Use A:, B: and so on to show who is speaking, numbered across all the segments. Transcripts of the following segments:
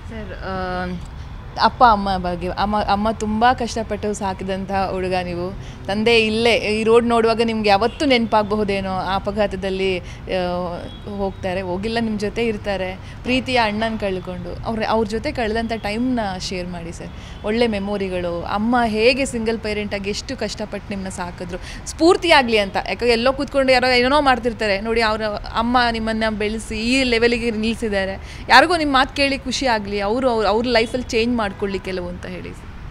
A: Sir ಅಪ್ಪ ಅಮ್ಮ ಬಗ್ಗೆ ಅಮ್ಮ ತುಂಬ ಕಷ್ಟಪಟ್ಟು ಸಾಕಿದಂಥ ಹುಡುಗ ನೀವು. ತಂದೆ ಇಲ್ಲೇ ಈ ರೋಡ್ ನೋಡುವಾಗ ನಿಮ್ಗೆ ಯಾವತ್ತೂ ನೆನಪಾಗಬಹುದೇನೋ, ಆ ಅಪಘಾತದಲ್ಲಿ ಹೋಗ್ತಾರೆ, ಹೋಗಿಲ್ಲ ನಿಮ್ಮ ಜೊತೆ ಇರ್ತಾರೆ, ಪ್ರೀತಿಯ ಅಣ್ಣನ ಕಳ್ಕೊಂಡು ಅವ್ರ ಜೊತೆ ಕಳೆದಂಥ ಟೈಮ್ನ ಶೇರ್ ಮಾಡಿ ಸರ್. ಒಳ್ಳೆ ಮೆಮೊರಿಗಳು, ಅಮ್ಮ ಹೇಗೆ ಸಿಂಗಲ್ ಪೇರೆಂಟಾಗಿ ಎಷ್ಟು ಕಷ್ಟಪಟ್ಟು ನಿಮ್ಮನ್ನ ಸಾಕಿದ್ರು, ಸ್ಫೂರ್ತಿಯಾಗಲಿ ಅಂತ. ಯಾಕಂದರೆ ಎಲ್ಲೋ ಕೂತ್ಕೊಂಡು ಯಾರೋ ಏನೋ ಮಾಡ್ತಿರ್ತಾರೆ ನೋಡಿ, ಅವರ ಅಮ್ಮ ನಿಮ್ಮನ್ನು ಬೆಳೆಸಿ ಈ ಲೆವೆಲಿಗೆ ನಿಲ್ಲಿಸಿದ್ದಾರೆ. ಯಾರಿಗೋ ನಿಮ್ಮ ಮಾತು ಕೇಳಿ ಖುಷಿ ಆಗಲಿ, ಅವ್ರ ಲೈಫಲ್ಲಿ ಚೇಂಜ್ ಮಾಡ್ಕೊಳ್ಳಿ ಕೆಲವು ಅಂತ ಹೇಳಿ.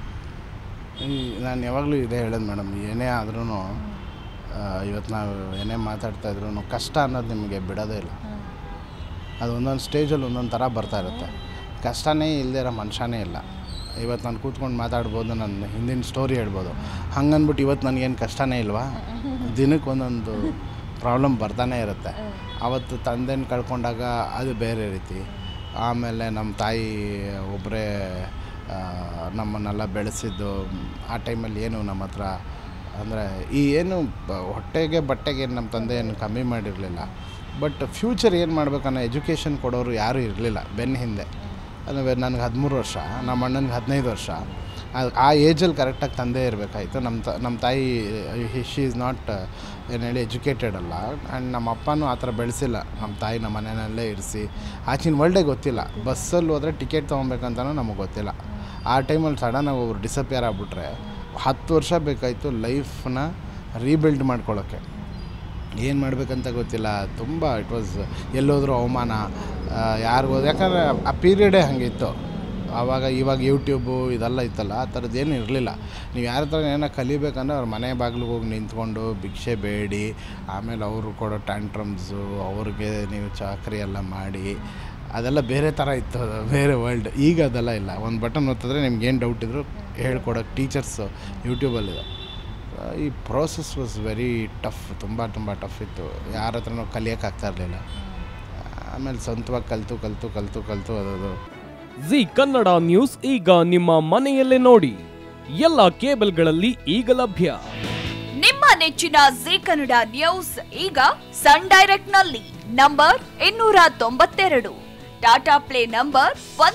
B: ನಾನು ಯಾವಾಗಲೂ ಇದೇ ಹೇಳೋದು ಮೇಡಮ್, ಏನೇ ಆದ್ರೂ ಇವತ್ತು ನಾವು ಏನೇ ಮಾತಾಡ್ತಾ ಇದ್ರೂ ಕಷ್ಟ ಅನ್ನೋದು ನಿಮಗೆ ಬಿಡೋದೇ ಇಲ್ಲ. ಅದು ಒಂದೊಂದು ಸ್ಟೇಜಲ್ಲಿ ಒಂದೊಂದು ಥರ ಬರ್ತಾ ಇರುತ್ತೆ. ಕಷ್ಟನೇ ಇಲ್ಲದೇ ಇರೋ ಮನುಷ್ಯನೇ ಇಲ್ಲ. ಇವತ್ತು ನಾನು ಕೂತ್ಕೊಂಡು ಮಾತಾಡ್ಬೋದು, ನನ್ನ ಹಿಂದಿನ ಸ್ಟೋರಿ ಹೇಳ್ಬೋದು. ಹಂಗನ್ಬಿಟ್ಟು ಇವತ್ತು ನನಗೇನು ಕಷ್ಟನೇ ಇಲ್ವಾ? ದಿನಕ್ಕೆ ಒಂದೊಂದು ಪ್ರಾಬ್ಲಮ್ ಬರ್ತಾನೆ ಇರುತ್ತೆ. ಆವತ್ತು ತಂದೆನ ಕಳ್ಕೊಂಡಾಗ ಅದು ಬೇರೆ ರೀತಿ. ಆಮೇಲೆ ನಮ್ಮ ತಾಯಿ ಒಬ್ಬರೇ ನಮ್ಮನ್ನೆಲ್ಲ ಬೆಳೆಸಿದ್ದು. ಆ ಟೈಮಲ್ಲಿ ಏನು ನಮ್ಮ ಹತ್ರ ಅಂದರೆ ಈ ಏನು ಹೊಟ್ಟೆಗೆ ಬಟ್ಟೆಗೆ ನಮ್ಮ ತಂದೆ ಏನು ಕಮ್ಮಿ ಮಾಡಿರಲಿಲ್ಲ. ಬಟ್ ಫ್ಯೂಚರ್ ಏನು ಮಾಡಬೇಕನ್ನೋ ಎಜುಕೇಷನ್ ಕೊಡೋರು ಯಾರೂ ಇರಲಿಲ್ಲ ಬೆನ್ನ ಹಿಂದೆ. ಅಂದರೆ ನನಗೆ 13 ವರ್ಷ, ನಮ್ಮ ಅಣ್ಣನಿಗೆ 15 ವರ್ಷ. ಆ ಏಜಲ್ಲಿ ಕರೆಕ್ಟಾಗಿ ತಂದೆ ಇರಬೇಕಾಯಿತು. ನಮ್ಮ ತಾಯಿ ಶಿ ಈಸ್ ನಾಟ್ ಏನು ಹೇಳಿ ಎಜುಕೇಟೆಡ್ ಅಲ್ಲ. ಆ್ಯಂಡ್ ನಮ್ಮ ಅಪ್ಪನೂ ಆ ಥರ ಬೆಳೆಸಿಲ್ಲ. ನಮ್ಮ ತಾಯಿ ನಮ್ಮ ಮನೆಯಲ್ಲೇ ಇರಿಸಿ, ಆಚಿನ ವರ್ಲ್ಡೇ ಗೊತ್ತಿಲ್ಲ. ಬಸ್ಸಲ್ಲಿ ಹೋದರೆ ಟಿಕೆಟ್ ತೊಗೊಬೇಕಂತನೂ ನಮಗೆ ಗೊತ್ತಿಲ್ಲ. ಆ ಟೈಮಲ್ಲಿ ಸಡನ್ನಾಗಿ ಒಬ್ರು ಡಿಸಪಿಯರ್ ಆಗಿಬಿಟ್ರೆ 10 ವರ್ಷ ಬೇಕಾಯಿತು ಲೈಫನ್ನ ರೀಬಿಲ್ಡ್ ಮಾಡ್ಕೊಳ್ಳೋಕ್ಕೆ. ಏನು ಮಾಡಬೇಕಂತ ಗೊತ್ತಿಲ್ಲ. ತುಂಬ ಇಟ್ ವಾಸ್ ಎಲ್ಲೋದ್ರೂ ಅವಮಾನ, ಯಾರಿಗೋದ್ರು. ಯಾಕಂದರೆ ಆ ಪೀರಿಯಡೇ ಹಾಗಿತ್ತು ಆವಾಗ. ಇವಾಗ ಯೂಟ್ಯೂಬು ಇದೆಲ್ಲ ಇತ್ತಲ್ಲ, ಆ ಥರದ್ದೇನು ಇರಲಿಲ್ಲ. ನೀವು ಯಾರ ಥರ ಏನೋ ಕಲಿಬೇಕಂದ್ರೆ ಅವ್ರ ಮನೆ ಬಾಗಿಲಿಗೆ ಹೋಗಿ ನಿಂತ್ಕೊಂಡು ಭಿಕ್ಷೆ ಬೇಡಿ, ಆಮೇಲೆ ಅವರು ಕೊಡೋ ಟ್ಯಾಂಟ್ರಮ್ಸು, ಅವ್ರಿಗೆ ನೀವು ಚಾಕರಿ ಎಲ್ಲ ಮಾಡಿ, ಅದೆಲ್ಲ ಬೇರೆ ಥರ ಇತ್ತು, ಬೇರೆ ವರ್ಲ್ಡ್. ಈಗ ಅದೆಲ್ಲ ಇಲ್ಲ. ಒಂದು ಬಟನ್ ಒತ್ತಿದ್ರೆ ನಿಮ್ಗೇನು ಡೌಟ್ ಇದ್ದರೂ ಹೇಳ್ಕೊಡೋಕ್ಕೆ ಟೀಚರ್ಸು ಯೂಟ್ಯೂಬಲ್ಲಿದೆ. ಈ ಪ್ರೋಸೆಸ್ ವಾಸ್ ವೆರಿ ಟಫ್, ತುಂಬ ಟಫ್ ಇತ್ತು. ಯಾರ ಹತ್ರನೂ ಕಲಿಯೋಕ್ಕಾಗ್ತಾ ಇರಲಿಲ್ಲ. ಆಮೇಲೆ ಸ್ವಂತವಾಗಿ ಕಲಿತು ಅದು.
C: ಜಿ ಕನ್ನಡ ನ್ಯೂಸ್ ಈಗ ನಿಮ್ಮ ಮನೆಯಲ್ಲೇ ನೋಡಿ. ಎಲ್ಲ ಕೇಬಲ್ಗಳಲ್ಲಿ ಈಗ ಲಭ್ಯ.
D: ನಿಮ್ಮ ನೆಚ್ಚಿನ ಜಿ ಕನ್ನಡ ನ್ಯೂಸ್ ಈಗ ಸನ್ ಡೈರೆಕ್ಟ್ ನಲ್ಲಿ number 292, Tata play number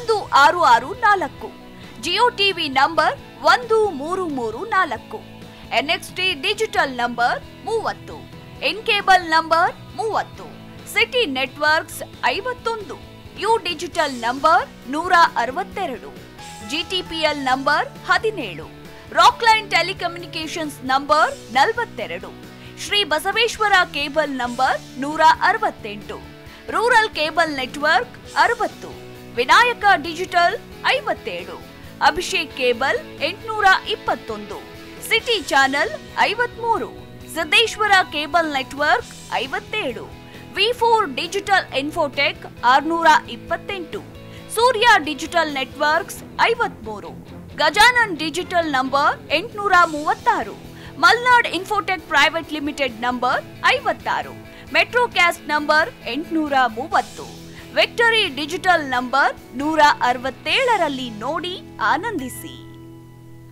D: 1664, Jio TV number 1334, NXT digital number 30, N cable number 30, city networks 51, U digital number 162, GTPL number 17, Rockline telecommunications number 42, Shri Basaveshwara cable number 168, rural cable network 60, Vinayaka digital 57, Abhishek cable 821, city channel 53, Siddeshwara cable network 57, V4 digital infotech 628, Surya digital networks 53, Gajanan digital number 836, Malnad infotech private limited number 56, Metrocast number 830, victory digital number 167ರಲ್ಲಿ ನೋಡಿ ಆನಂದಿಸಿ.